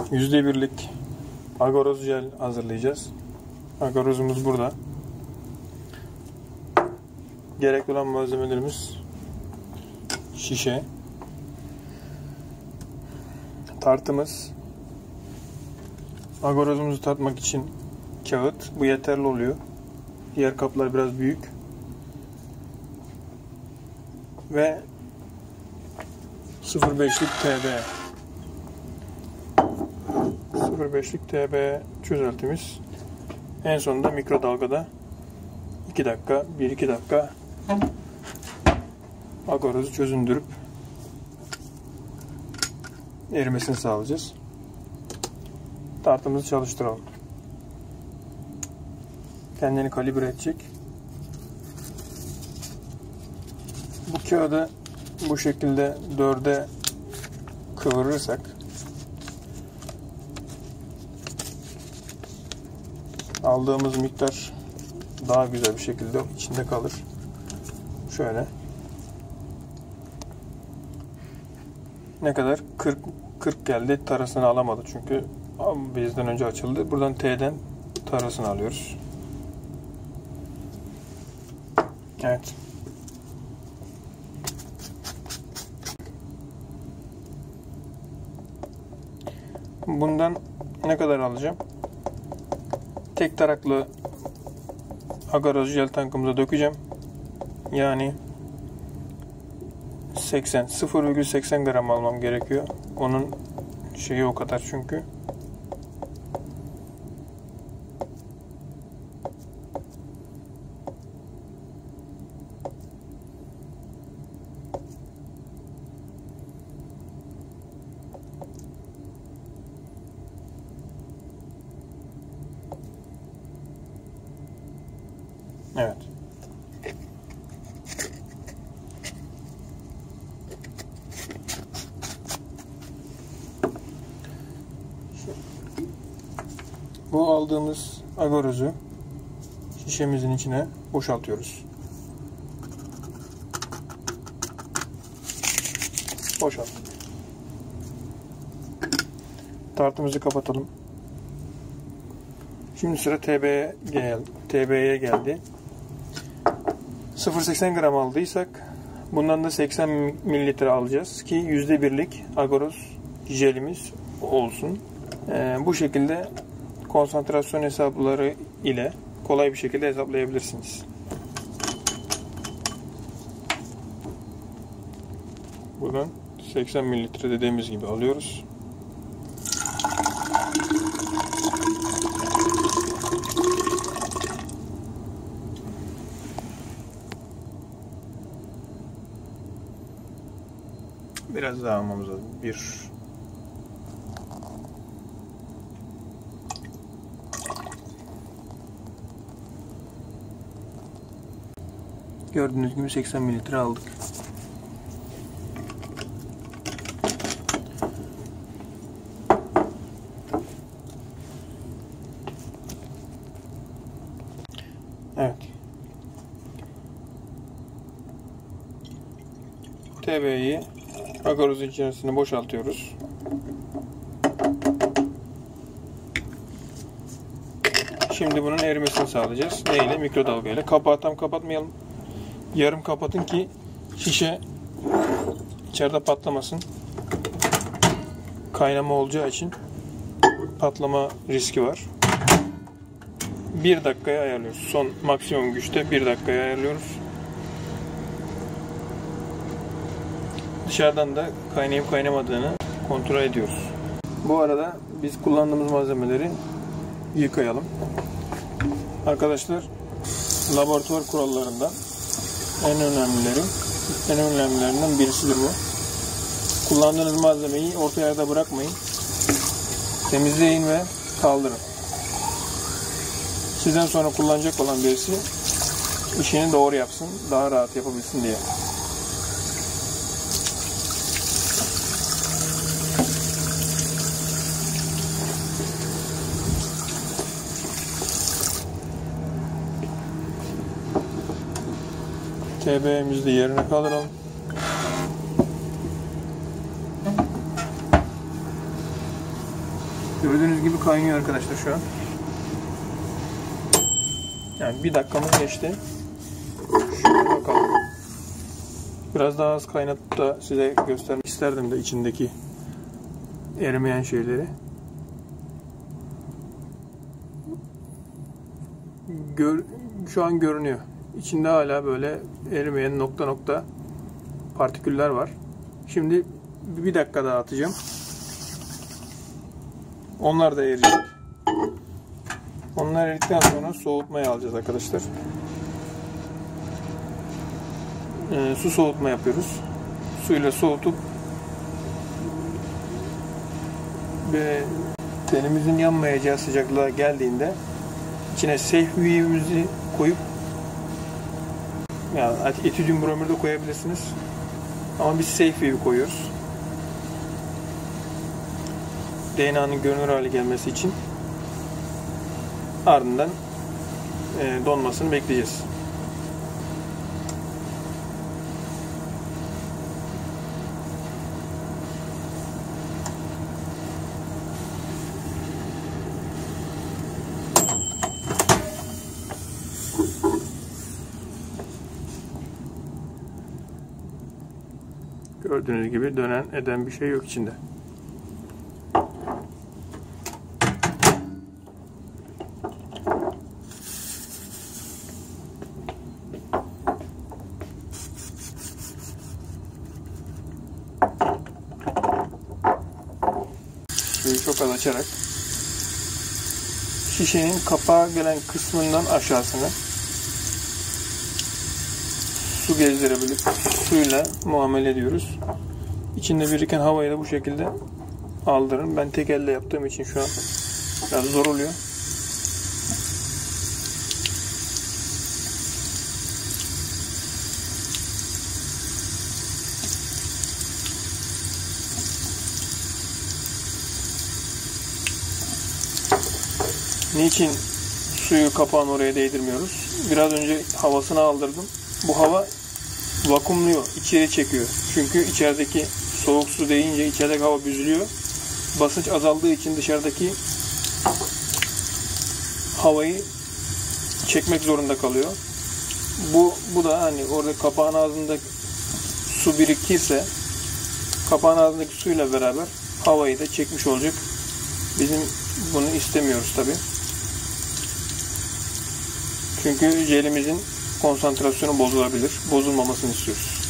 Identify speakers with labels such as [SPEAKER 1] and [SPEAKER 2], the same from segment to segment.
[SPEAKER 1] %1'lik agaroz jel hazırlayacağız. Agarozumuz burada. Gerekli olan malzemelerimiz şişe, tartımız, agarozumuzu tartmak için kağıt. Bu yeterli oluyor. Diğer kaplar biraz büyük. Ve 0.5'lik TB. 0.5'lik TB çözeltimiz. En sonunda mikrodalgada 2 dakika, 1-2 dakika agarozu çözündürüp erimesini sağlayacağız. Tartımızı çalıştıralım. Kendini kalibre edecek. Bu kağıdı bu şekilde 4'e kıvırırsak aldığımız miktar daha güzel bir şekilde içinde kalır. Şöyle. Ne kadar? 40 geldi. Tarasını alamadı çünkü bizden önce açıldı. Buradan T'den tarasını alıyoruz. Evet. Bundan ne kadar alacağım? Tek taraklı agaroz jel tankımıza dökeceğim. Yani 0,80 gram almam gerekiyor. Onun şeyi o kadar çünkü. Evet. Bu aldığımız agarozu şişemizin içine boşaltıyoruz. Boşalt. Tartımızı kapatalım. Şimdi sıra TB'ye geldi. 0,80 gram aldıysak bundan da 80 mililitre alacağız ki %1'lik agaroz jelimiz olsun. Bu şekilde konsantrasyon hesapları ile kolay bir şekilde hesaplayabilirsiniz. Buradan 80 mililitre dediğimiz gibi alıyoruz. Biraz daha almamız lazım. Gördüğünüz gibi 80 mililitre aldık. Evet. TB'yi agarozun içerisine boşaltıyoruz. Şimdi bunun erimesini sağlayacağız. Ne ile? Mikrodalga ile. Kapağı tam kapatmayalım. Yarım kapatın ki şişe içeride patlamasın. Kaynama olacağı için patlama riski var. 1 dakikaya ayarlıyoruz. Son maksimum güçte 1 dakikaya ayarlıyoruz. Dışarıdan da kaynayıp kaynamadığını kontrol ediyoruz. Bu arada biz kullandığımız malzemeleri yıkayalım. Arkadaşlar, laboratuvar kurallarından en önemlilerinden birisidir bu. Kullandığınız malzemeyi orta yerde bırakmayın. Temizleyin ve kaldırın. Sizden sonra kullanacak olan birisi işini doğru yapsın, daha rahat yapabilsin diye. TB'mizi de yerine kaldıralım. Gördüğünüz gibi kaynıyor arkadaşlar şu an. Yani 1 dakikamız geçti. Şöyle bakalım. Biraz daha az kaynatıp da size göstermek isterdim de içindeki erimeyen şeyleri. Şu an görünüyor. İçinde hala böyle erimeyen nokta nokta partiküller var. Şimdi 1 dakika daha atacağım. Onlar da eriyecek. Onlar eridikten sonra soğutmaya alacağız arkadaşlar. Su soğutma yapıyoruz. Suyla soğutup ve tenimizin yanmayacağı sıcaklığa geldiğinde içine seyfimizi koyup, yani etiydium bromür de koyabilirsiniz. Ama biz seyfi koyuyoruz. DNA'nın görünür hale gelmesi için. Ardından donmasını bekleyeceğiz. Gördüğünüz gibi dönen eden bir şey yok içinde. Suyu çok az açarak şişenin kapağa gelen kısmından aşağısına su gezdirebilip suyla muamele ediyoruz. İçinde biriken havayı da bu şekilde aldırın. Ben tek elle yaptığım için şu an biraz zor oluyor. Niçin suyu kapağın oraya değdirmiyoruz? Biraz önce havasını aldırdım. Bu hava vakumluyor, içeri çekiyor. Çünkü içerideki soğuk su değince içerideki hava büzülüyor. Basınç azaldığı için dışarıdaki havayı çekmek zorunda kalıyor. Bu da hani orada kapağın ağzında su birikirse kapağın ağzındaki suyla beraber havayı da çekmiş olacak. Bizim bunu istemiyoruz tabi. Çünkü jelimizin konsantrasyonu bozulabilir. Bozulmamasını istiyoruz.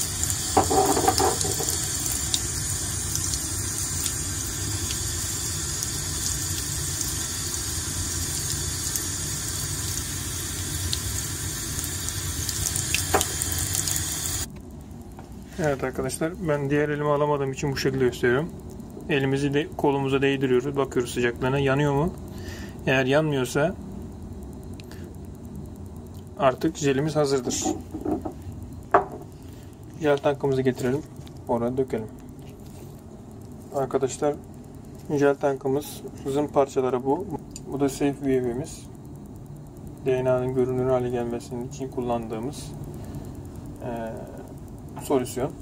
[SPEAKER 1] Evet arkadaşlar, ben diğer elimi alamadığım için bu şekilde gösteriyorum. Elimizi de kolumuza değdiriyoruz. Bakıyoruz sıcaklığına. Yanıyor mu? Eğer yanmıyorsa artık jelimiz hazırdır. Jel tankımızı getirelim. Oraya dökelim. Arkadaşlar, jel tankımızın parçaları bu. Bu da safe view'imiz. DNA'nın görünür hale gelmesinin için kullandığımız solüsyon.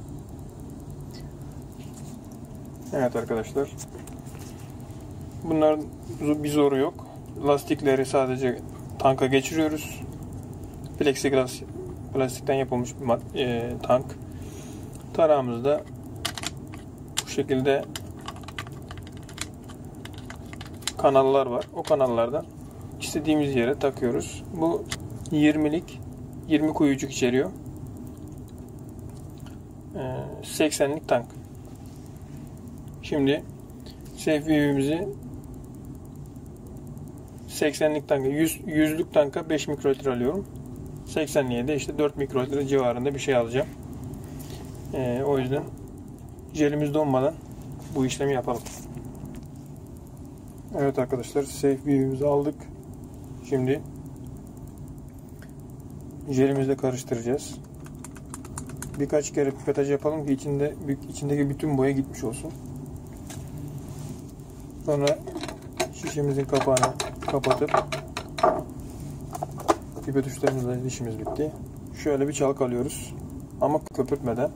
[SPEAKER 1] Evet arkadaşlar. Bunların bir zoru yok. Lastikleri sadece tanka geçiriyoruz. Plexiglas plastikten yapılmış bir tank. Tarağımızda bu şekilde kanallar var. O kanallardan istediğimiz yere takıyoruz. Bu 20'lik 20 kuyucuk içeriyor. 80'lik tank. Şimdi safe view'imizi 80'lik tanka 100'lük tanka 5 mikrolitre alıyorum. 80'liğe de işte 4 mikrolitre civarında bir şey alacağım. O yüzden jelimiz donmadan bu işlemi yapalım. Evet arkadaşlar, safe view'imizi aldık. Şimdi jelimizle karıştıracağız. Birkaç kere pipetaj yapalım ki içindeki bütün boya gitmiş olsun. Sonra şişemizin kapağını kapatıp pipet uçlarımızla işimiz bitti. Şöyle bir çalkalıyoruz. Ama köpürtmeden.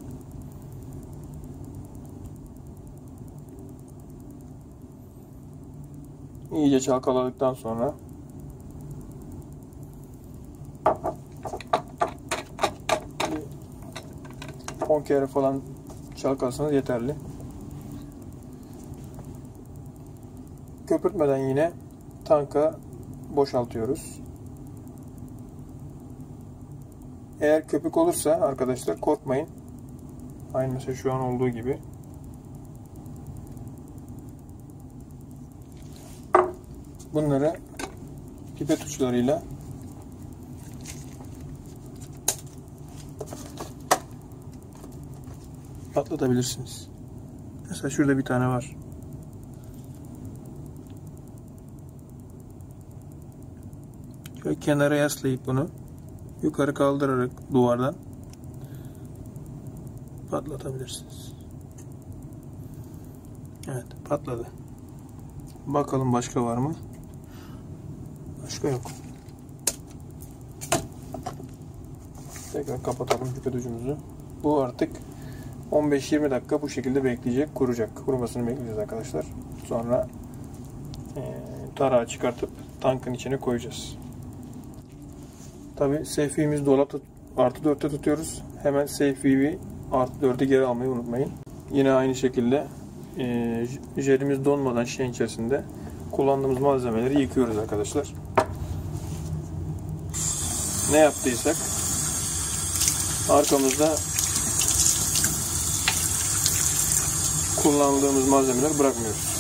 [SPEAKER 1] iyice çalkaladıktan sonra bir 10 kere falan çalkalasanız yeterli. Köpürtmeden yine tanka boşaltıyoruz. Eğer köpük olursa arkadaşlar korkmayın. Aynı mesela şu an olduğu gibi. Bunları pipet uçlarıyla patlatabilirsiniz. Mesela şurada bir tane var. Şöyle kenara yaslayıp bunu yukarı kaldırarak duvardan patlatabilirsiniz. Evet, patladı. Bakalım başka var mı? Başka yok. Tekrar kapatalım pipet ucumuzu. Bu artık 15-20 dakika bu şekilde bekleyecek, kuracak. Kurumasını bekleyeceğiz arkadaşlar. Sonra tarağı çıkartıp tankın içine koyacağız. Tabi safe'imizi dolapta +4'te tutuyoruz. Hemen safe +4'e geri almayı unutmayın. Yine aynı şekilde jelimiz donmadan şeyin içerisinde kullandığımız malzemeleri yıkıyoruz arkadaşlar. Ne yaptıysak arkamızda kullandığımız malzemeleri bırakmıyoruz.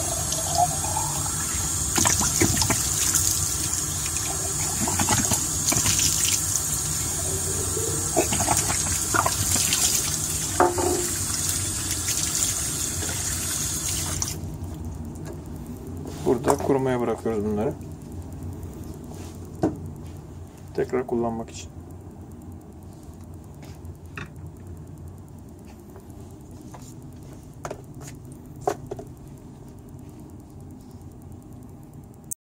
[SPEAKER 1] Burada kurumaya bırakıyoruz bunları. Tekrar kullanmak için.